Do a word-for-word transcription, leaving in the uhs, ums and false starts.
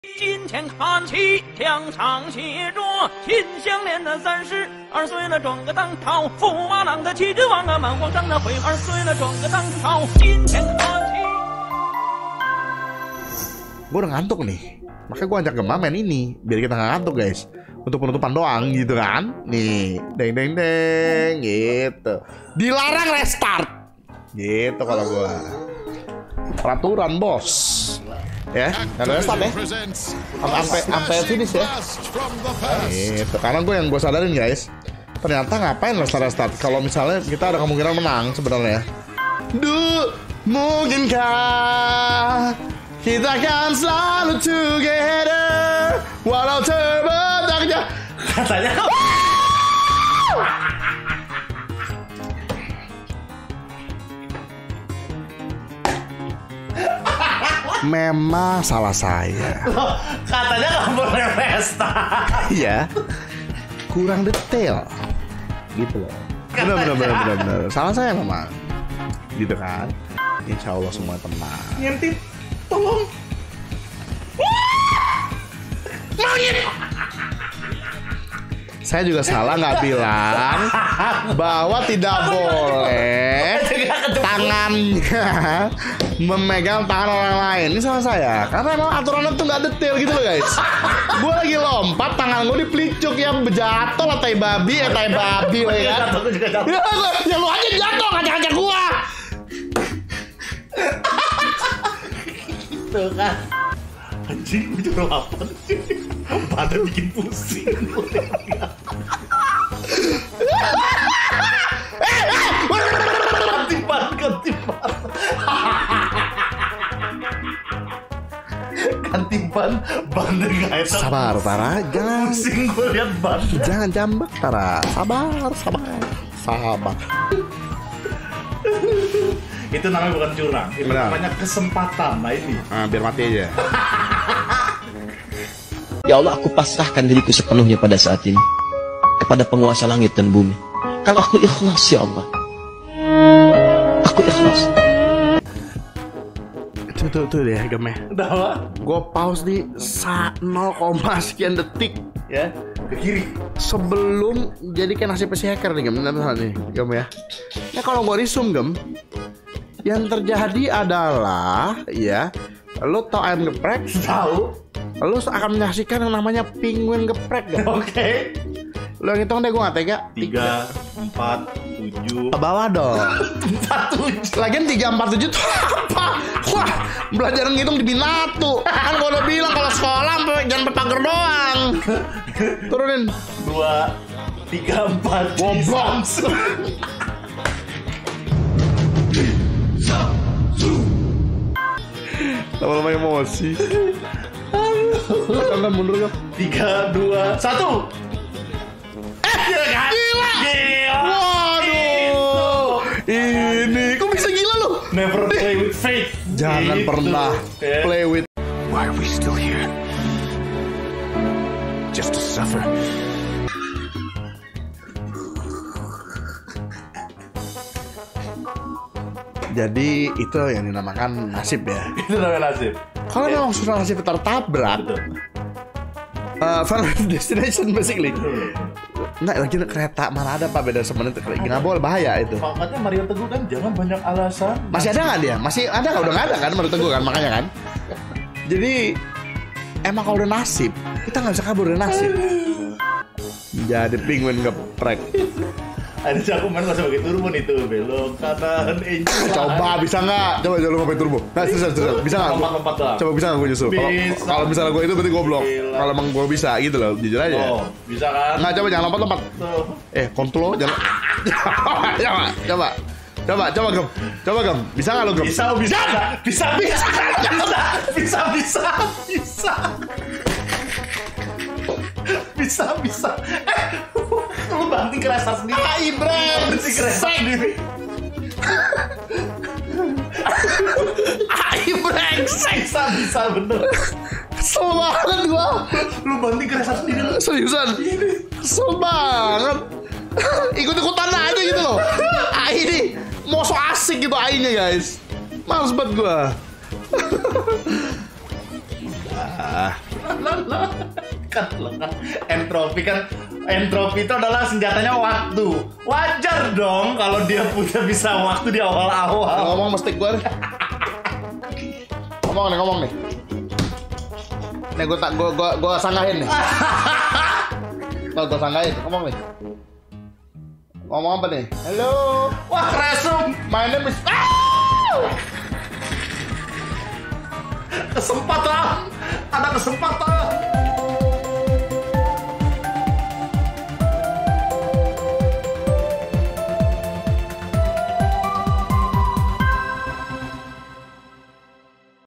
金钱看齐，墙上写着“秦香莲”的三十二岁了，转个当朝，驸马郎的齐君王啊，满皇上的悔二岁了，转个当朝，金钱看齐。 Gue udah ngantuk nih, makanya gue ajak Gemma main ini biar kita nggak ngantuk guys. Untuk penutupan doang gitu kan. Nih, deng deng deng gitu. Dilarang restart. Gitu kalau gue. Peraturan bos. Ya, ada restart ya. Sampai sampai finish ya. Gitu. Karena gue yang gue sadarin guys. Ternyata ngapain restart restart kalau misalnya kita ada kemungkinan menang sebenarnya. Duh, mungkinkah kita kan selalu together walau terbentaknya katanya. Memang salah saya. Loh, katanya nggak boleh pesta. Iya, kurang detail gitu loh. Benar benar benar benar benar. Salah saya memang gitu kan. Insya Allah semua tenang. Ngintip. Tolong. Mangit. Saya juga salah nggak bilang bahwa tidak boleh tangannya memegang tangan orang lain. Ini salah saya karena emang aturannya tuh nggak detail gitu loh guys. Gue lagi lompat, tangan gue dipelicuk ya, jatuh lah tai babi ya tai babi lah ya. Ya lu aja jatuh ngajak-ngajak gua. Tuh kan. Anjing, gue juga lapar. Badan bikin pusing. Ganti ban, ganti ban. Ganti ban, bannya gak enak. Sabar, Tara, jangan. Pusing gue liat ban. Jangan jambak, Tara. Sabar, sabar, sabar. Itu namanya bukan curang, itu benar. Namanya kesempatan. Nah ini. Nah, biar mati aja. Ya Allah, aku pasrahkan diriku sepenuhnya pada saat ini kepada penguasa langit dan bumi. Kalau aku ikhlas ya Allah, aku ikhlas. Tuh tuh tuh deh, Gemeh. Udah apa? Gue pause di nol koma sekian detik Ya, ke kiri. sebelum jadi kayak nasib si hacker nih, Gem. Nah, nih, Gem ya. Nah kalau gue resume, Gem, yang terjadi adalah ya, lo tau ayam geprek? Tahu? Lo akan menyaksikan yang namanya penguin geprek, Gem. Oke. Lo yang hitung deh, gue gak tega. Tiga, empat, tujuh. Ke bawah dong. Empat, tujuh. Lagian tiga, empat, tujuh tuh apa? Wah, belajar ngitung di Binatu. Kan gue udah bilang kalau sekolah jangan berpagar doang. Turunin. Dua, tiga, empat. Goblok. Lama-lama emosi. Kan mundur kok. Tiga, dua, satu. Eh, gila. Gila. Waduh. Ini kok bisa gila lu? Never play with fate. Jangan Gitu. pernah Ya. play with. Why are we still here? Just to suffer. Jadi itu yang dinamakan nasib ya. Itu namanya nasib. Kalau memang sudah nasib tertabrak, Betul. uh, Final Destination basically. Nggak, lagi kereta mana ada Pak, beda semenit. Nggak boleh, bahaya itu. Makanya Mario Teguh kan jangan banyak alasan. Masih ada nggak dia? Masih ada nggak? Udah nggak ada kan Mario Teguh kan, makanya kan. Jadi emang kalau udah nasib, kita nggak bisa kabur dari nasib. Jadi penguin geprek. Ada cakupan pas pakai turbo nih tuh, belok kanan, enjoy. Coba bisa nggak? Coba jangan lupa pakai turbo. Nah, terus terus bisa nggak? Lompat-lompat doang. Coba bisa nggak gue justru? Kalau Bisa. kalau misalnya gue itu berarti goblok. Gila. Kalau emang gue bisa gitu loh, jujur aja. Oh, bisa kan? Nggak, coba jangan lompat-lompat. Tuh. Eh, kontrol jangan. Coba, coba. Coba, coba Gem. Coba Gem. Bisa nggak lo Gem? Bisa, bisa, bisa, bisa, bisa, bisa, bisa, bisa, bisa, bisa. Eh, lu banting kerasa sendiri. Ai, brand, banting kerasa sendiri. Ai, brengsek, bisa, bisa, bener. Kesel banget gua. Lu banting kerasa sendiri. Seriusan. Kesel banget. Ikut-ikutan aja gitu loh. Ai ini mau so asik gitu ainya guys. Males banget gua. Ah, Kan lo kan entropi kan entropi itu adalah senjatanya waktu. Wajar dong kalau dia punya bisa waktu di awal-awal. Ngomong mesti gue. Ngomong nih, ngomong nih. Nih gue tak gue gue gue sanggahin nih. Tuh gue sanggahin, ngomong nih. Ngomong apa nih? Halo. Wah, Kresum. My name is. Kesempatan. Ada kesempatan.